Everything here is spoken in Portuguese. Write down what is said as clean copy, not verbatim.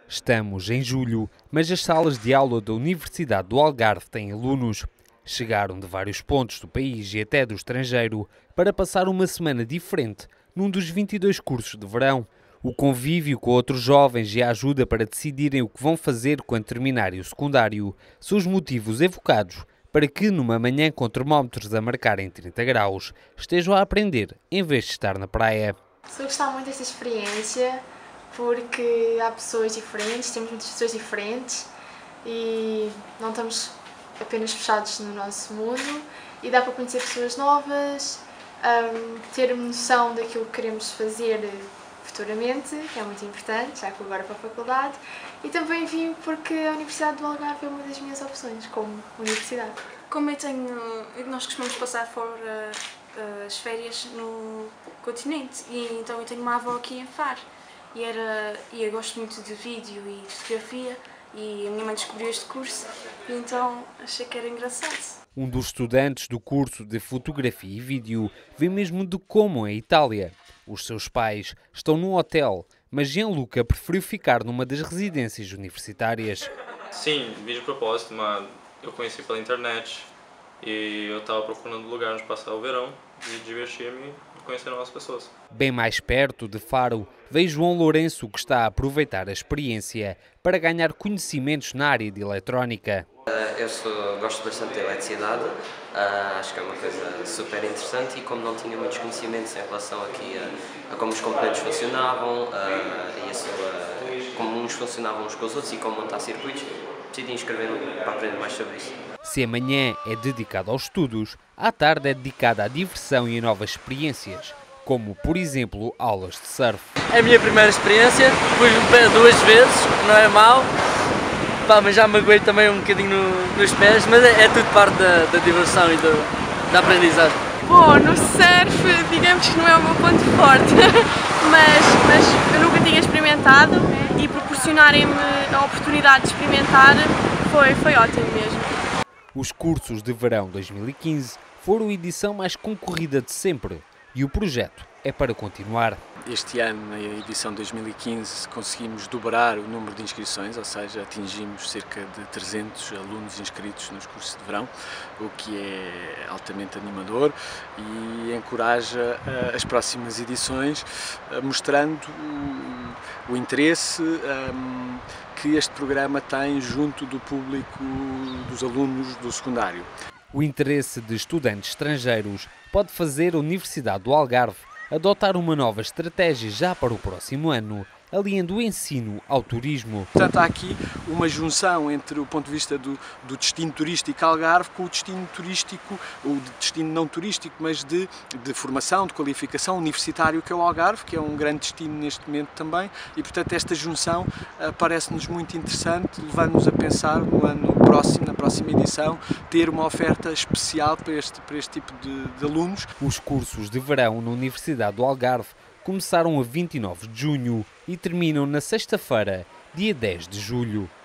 Estamos em julho, mas as salas de aula da Universidade do Algarve têm alunos. Chegaram de vários pontos do país e até do estrangeiro para passar uma semana diferente num dos 22 cursos de verão. O convívio com outros jovens e a ajuda para decidirem o que vão fazer quando terminarem o secundário são os motivos evocados para que, numa manhã com termómetros a marcarem 30 graus, estejam a aprender em vez de estar na praia. Estou a gostar muito desta experiência porque há pessoas diferentes, temos muitas pessoas diferentes e não estamos apenas fechados no nosso mundo e dá para conhecer pessoas novas, ter noção daquilo que queremos fazer futuramente, que é muito importante, já que agora para a faculdade, e também vim porque a Universidade do Algarve é uma das minhas opções como universidade. Como nós costumamos passar fora as férias no continente e então eu tenho uma avó aqui em Faro e eu gosto muito de vídeo e de fotografia e a minha mãe descobriu este curso e então achei que era engraçado. Um dos estudantes do curso de fotografia e vídeo vem mesmo de Como, em Itália. Os seus pais estão num hotel, mas Gianluca preferiu ficar numa das residências universitárias. Sim, vim de propósito, mas eu conheci pela internet e eu estava procurando lugar onde passar o verão e divertir-me e conhecer novas pessoas. Bem mais perto de Faro, veio João Lourenço, que está a aproveitar a experiência para ganhar conhecimentos na área de eletrónica. Gosto bastante de eletricidade, acho que é uma coisa super interessante e como não tinha muitos conhecimentos em relação aqui a como os componentes funcionavam como uns funcionavam uns com os outros e como montar circuitos, decidi inscrever-me para aprender mais sobre isso. Se amanhã é dedicado aos estudos, à tarde é dedicada à diversão e a novas experiências, como, por exemplo, aulas de surf. É a minha primeira experiência, pus-me pé 2 vezes, não é mau. Mas já me magoei também um bocadinho nos pés, mas é tudo parte da diversão e da aprendizagem. Bom, no surf, digamos que não é o meu ponto forte, mas eu nunca tinha experimentado e proporcionarem-me a oportunidade de experimentar foi ótimo mesmo. Os cursos de verão 2015 foram a edição mais concorrida de sempre e o projeto é para continuar. Este ano, na edição 2015, conseguimos dobrar o número de inscrições, ou seja, atingimos cerca de 300 alunos inscritos nos cursos de verão, o que é altamente animador e encoraja as próximas edições, mostrando o interesse que este programa tem junto do público dos alunos do secundário. O interesse de estudantes estrangeiros pode fazer a Universidade do Algarve adotar uma nova estratégia já para o próximo ano, aliando o ensino ao turismo. Portanto, há aqui uma junção entre o ponto de vista do destino turístico Algarve com o destino turístico, o destino não turístico, mas de formação, de qualificação universitário, que é o Algarve, que é um grande destino neste momento também, e portanto esta junção parece-nos muito interessante, levando-nos a pensar no ano próximo, na próxima edição, ter uma oferta especial para este tipo de alunos. Os cursos de verão na Universidade do Algarve começaram a 29 de junho e terminam na sexta-feira, dia 10 de julho.